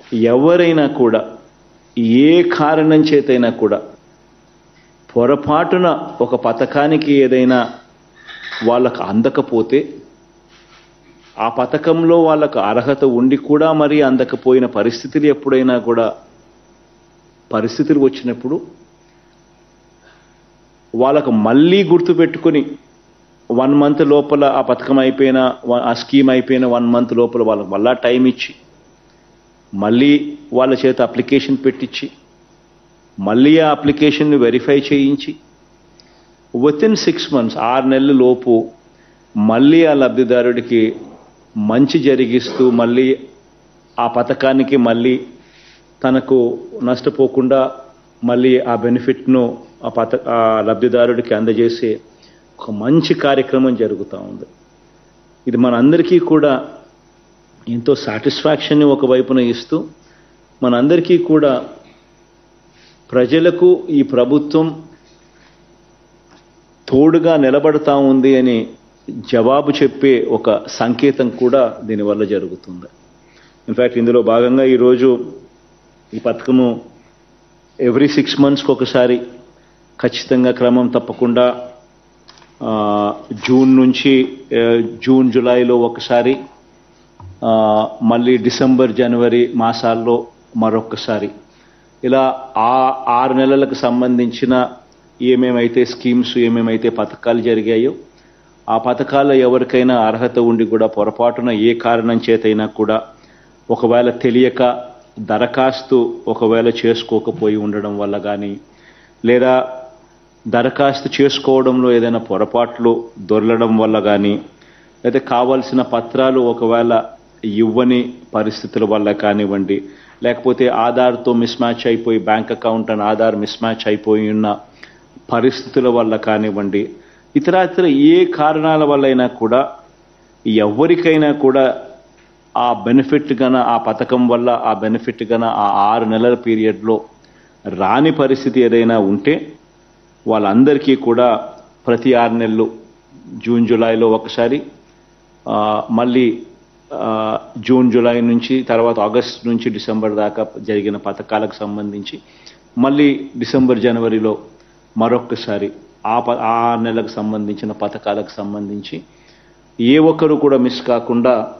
ఎవరైనా కూడా ఏ కారణం చేతైనా కూడా పొరపాటున ఒక పథకానికి ఏదైనా వాళ్ళకు అందకపోతే ఆ పథకంలో వాళ్ళకు అర్హత ఉండి కూడా మరి అందకపోయిన పరిస్థితులు ఎప్పుడైనా కూడా పరిస్థితులు వచ్చినప్పుడు వాళ్ళకు మళ్ళీ గుర్తుపెట్టుకొని 1 మంత్ లోపల ఆ పథకం అయిపోయిన ఆ స్కీమ్ అయిపోయిన 1 మంత్ లోపల వాళ్ళకు మళ్ళా టైం ఇచ్చి మళ్ళీ వాళ్ళ చేత అప్లికేషన్ పెట్టించి మళ్ళీ ఆ అప్లికేషన్ని వెరిఫై చేయించి వితిన్ 6 months 6 నెలల లోపు మళ్ళీ ఆ లబ్ధిదారుడికి మంచి జరిగిస్తూ మళ్ళీ ఆ పథకానికి మళ్ళీ తనకు నష్టపోకుండా మళ్ళీ ఆ బెనిఫిట్ను ఆ లబ్ధిదారుడికి అందజేసే ఒక మంచి కార్యక్రమం జరుగుతూ ఉంది. ఇది మనందరికీ కూడా ఎంతో సాటిస్ఫాక్షన్ని ఒకవైపున ఇస్తూ మనందరికీ కూడా ప్రజలకు ఈ ప్రభుత్వం తోడుగా నిలబడతా ఉంది అని జవాబు చెప్పే ఒక సంకేతం కూడా దీనివల్ల జరుగుతుంది. ఇన్ఫ్యాక్ట్ ఇందులో భాగంగా ఈరోజు ఈ పథకము ఎవ్రీ 6 months ఒకసారి ఖచ్చితంగా క్రమం తప్పకుండా జూన్ జూలైలో ఒకసారి మళ్ళీ డిసెంబర్ జనవరి మాసాల్లో మరొకసారి ఇలా 6 నెలలకు సంబంధించిన ఏమేమైతే స్కీమ్స్ ఏమేమైతే పథకాలు జరిగాయో ఆ పథకాల్లో ఎవరికైనా అర్హత ఉండి కూడా పొరపాటున ఏ కారణం చేతైనా కూడా ఒకవేళ తెలియక దరఖాస్తు ఒకవేళ చేసుకోకపోయి ఉండడం వల్ల కానీ లేదా దరఖాస్తు చేసుకోవడంలో ఏదైనా పొరపాట్లు దొరలడం వల్ల కానీ లేదా కావాల్సిన పత్రాలు ఒకవేళ ఇవ్వని పరిస్థితుల వల్ల కానివ్వండి లేకపోతే ఆధార్తో మిస్మ్యాచ్ అయిపోయి bank account and Aadhaar mismatch అయిపోయి ఉన్న పరిస్థితుల వల్ల కానివ్వండి ఇతర ఏ కారణాల వల్ల అయినా కూడా ఎవరికైనా కూడా ఆ బెనిఫిట్ గన ఆ పథకం వల్ల ఆ బెనిఫిట్ గన ఆ 6 నెలల పీరియడ్లో రాని పరిస్థితి ఏదైనా ఉంటే వాళ్ళందరికీ కూడా ప్రతి 6 నెలలు జూన్ జూలైలో ఒకసారి మళ్ళీ జూన్ జూలై నుంచి తర్వాత ఆగస్ట్ నుంచి డిసెంబర్ దాకా జరిగిన పథకాలకు సంబంధించి మళ్ళీ డిసెంబర్ జనవరిలో మరొకసారి ఆ నెలకు సంబంధించిన పథకాలకు సంబంధించి ఏ ఒక్కరు కూడా మిస్ కాకుండా